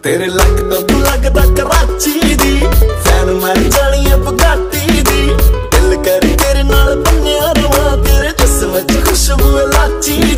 तेरे लक तो तू लगदा कराची दी, फैन मैं जानी है बुगाटी दी। दिल कर तेरे नाल बन्निया रवां, तेरे जिस्म च खुशबू है लाची